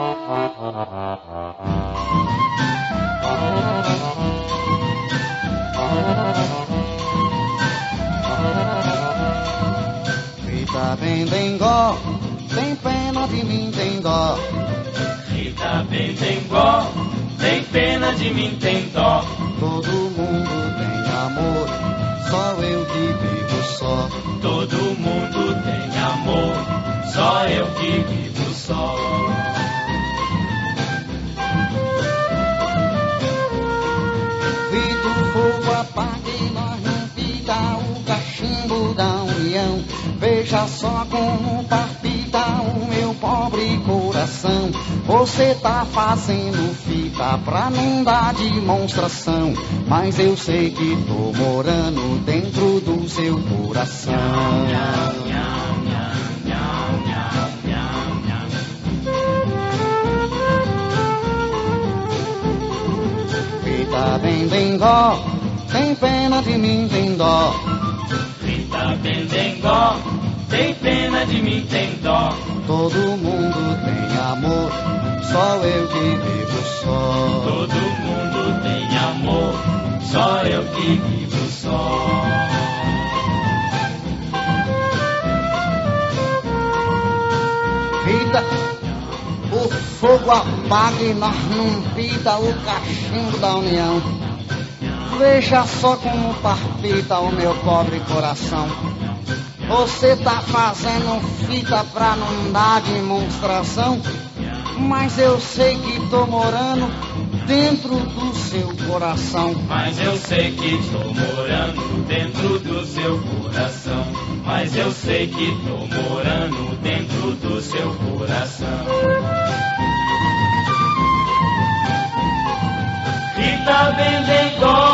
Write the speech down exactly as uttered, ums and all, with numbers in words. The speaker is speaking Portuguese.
Rita Bendengó, tem pena de mim, tem dó. Rita Bendengó, tem pena de mim, tem dó. Todo mundo tem amor, só eu que vivo só. Todo mundo tem amor, só eu que vivo só. Grita o fogo, apague, nós não fica o cachimbo da união. Veja só como palpita o meu pobre coração. Você tá fazendo fita pra não dar demonstração, mas eu sei que tô morando dentro do seu coração. Rita Bendengó, tem pena de mim, tem dó. Rita Bendengó, tem pena de mim, tem dó. Todo mundo tem amor, só eu que vivo só. Todo mundo tem amor, só eu que vivo só. Rita, o fogo apaga e nós não pita o cachimbo da união. Veja só como palpita o meu pobre coração. Você tá fazendo fita pra não dar demonstração, mas eu sei que tô morando dentro do seu coração. Mas eu sei que tô morando dentro do seu coração. Mas eu sei que tô morando dentro do seu coração. Rita Bendengó,